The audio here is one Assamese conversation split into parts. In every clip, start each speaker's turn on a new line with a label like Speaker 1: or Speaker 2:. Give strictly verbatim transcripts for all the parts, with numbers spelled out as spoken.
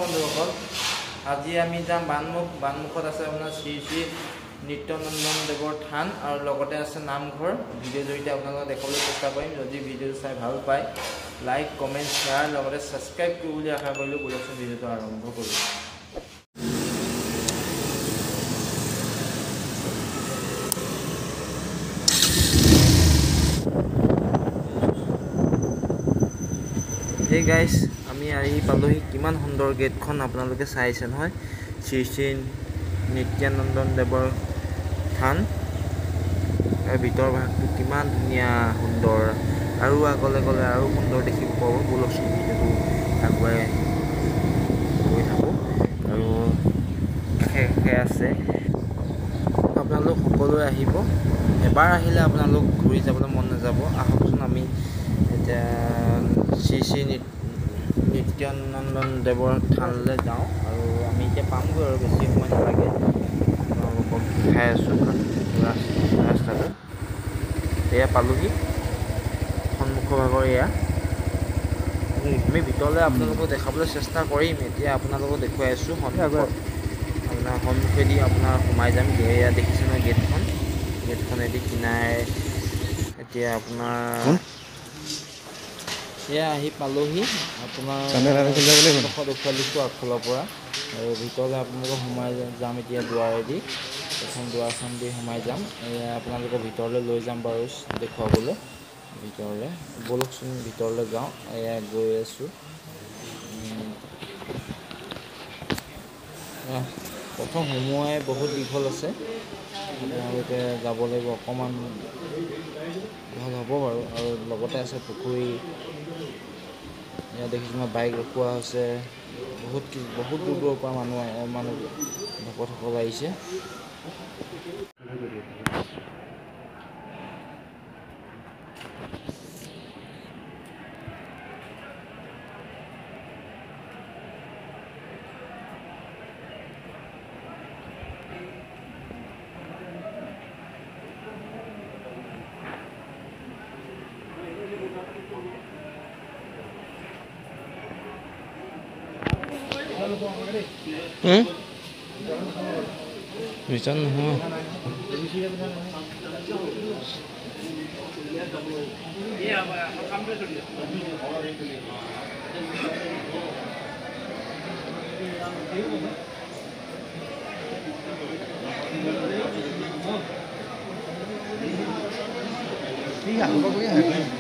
Speaker 1: বন্ধুসকল আজি আমি যাম বানমুখ বানমুখত আছে আপোনাৰ শ্ৰী শ্ৰী নিত্যানন্দন দেৱৰ থান আৰু লগতে আছে নামঘৰ ভিডিঅ' জৰিয়তে আপোনালোকক দেখাবলৈ চেষ্টা কৰিম যদি ভিডিঅ' চাই ভাল পায় লাইক কমেণ্ট শ্বেয়াৰ লগতে ছাবস্ক্ৰাইব কৰিব বুলি আশা কৰিলোঁ বলকচোন ভিডিঅ'টো আৰম্ভ কৰোঁ Hey guys, আমি আহি পালোহি কিমান সুন্দৰ গেটখন আপোনালোকে চাইছে নহয় শ্ৰী শ্ৰী নিত্যানন্দন দেৱৰ থান আৰু ভিতৰ ভাগটো কিমান ধুনীয়া সুন্দৰ আৰু আগলৈ গ'লে আৰু সুন্দৰ দেখিব পাব বলকচোন ভিডিঅ'টো আগুৱাই গৈ থাকোঁ আৰু কাষে কাষে আছে আপোনালোক সকলোৱে আহিব এবাৰ আহিলে আপোনালোক ঘূৰি যাবলৈ মন নাযাব আহকচোন আমি এতিয়া শ্ৰী শ্ৰী নিত্যানন্দন দেৱৰ থানলৈ যাওঁ আৰু আমি এতিয়া পামগৈ আৰু বেছি সময় নালাগে আপোনালোকক দেখাই আছোঁ ৰাস্তাটো এয়া পালোহি সন্মুখৰ ভাগৰ এয়া আমি ভিতৰলৈ আপোনালোকক দেখাবলৈ চেষ্টা কৰিম এতিয়া আপোনালোকক দেখুৱাই আছোঁ সন্মুখত আপোনাৰ সন্মুখেদি আপোনাৰ সোমাই যাম এয়া দেখিছে নহয় গেটখন গেটখনেদি কিনাৰে এতিয়া আপোনাৰ এয়া আহি পালোহি আপোনাৰ দেখুৱাই দিছোঁ আগফালৰ পৰা আৰু ভিতৰলৈ আপোনালোকক সোমাই যাম এতিয়া দুৱাৰেদি এখন দুৱাৰখন দি সোমাই যাম এয়া আপোনালোকৰ ভিতৰলৈ লৈ যাম বাৰু দেখুৱাবলৈ ভিতৰলৈ বলকচোন ভিতৰলৈ যাওঁ এয়া গৈ আছোঁ প্ৰথম সোমোৱাই বহুত দীঘল আছে আপোনালোকে যাব লাগিব অকণমান ভাল হ'ব বাৰু আৰু লগতে আছে পুখুৰী ইয়াত দেখিছোঁ মই বাইক ৰখোৱা হৈছে বহুত বহুত দূৰ দূৰৰ পৰা মানুহ মানুহ ভকতসকল আহিছে Hmm? Bisa nuh. Iya, Pak. Kamera dulu. Iya, apa punya?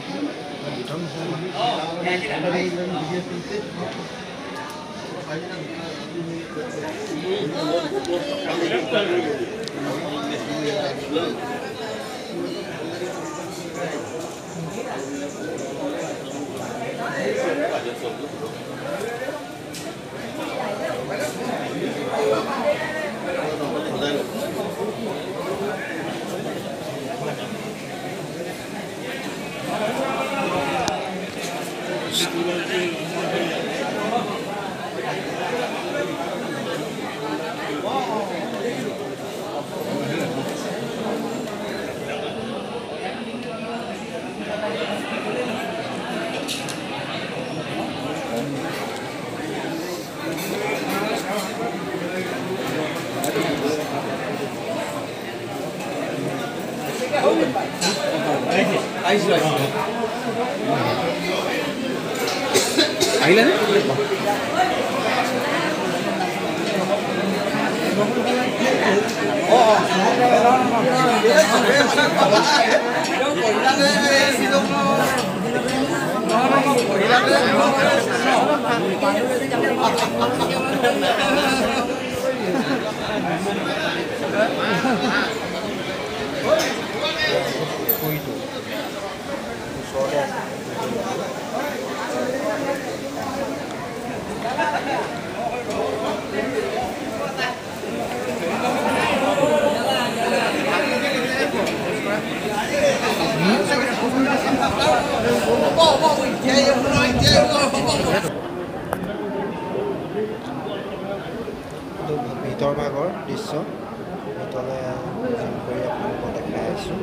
Speaker 1: Ahí la ভিতৰ ভাগৰ দৃশ্য ভিতৰলৈ যাম কৰি আপোনালোকক দেখাই আছোঁ